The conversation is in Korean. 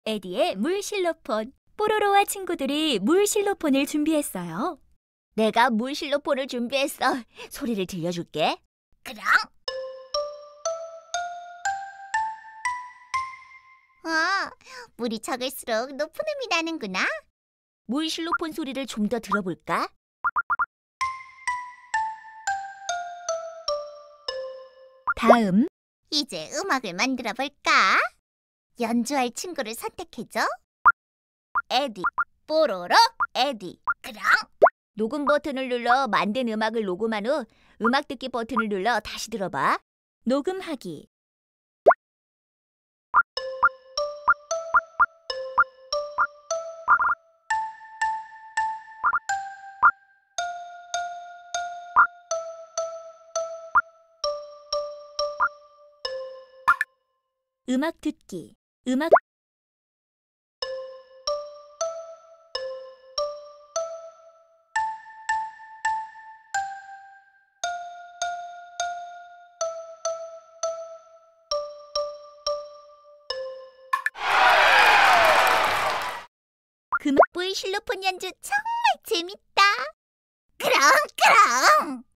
에디의 물 실로폰. 뽀로로와 친구들이 물 실로폰을 준비했어요. 내가 물 실로폰을 준비했어. 소리를 들려줄게. 그럼. 물이 적을수록 높은 음이 나는구나. 물 실로폰 소리를 좀 더 들어볼까? 다음, 이제 음악을 만들어 볼까? 연주할 친구를 선택해줘. 에디, 뽀로로, 에디. 그럼. 녹음 버튼을 눌러 만든 음악을 녹음한 후 음악 듣기 버튼을 눌러 다시 들어봐. 녹음하기. 음악 듣기. 음악 물 실로폰 연주 정말 재밌다. 그럼.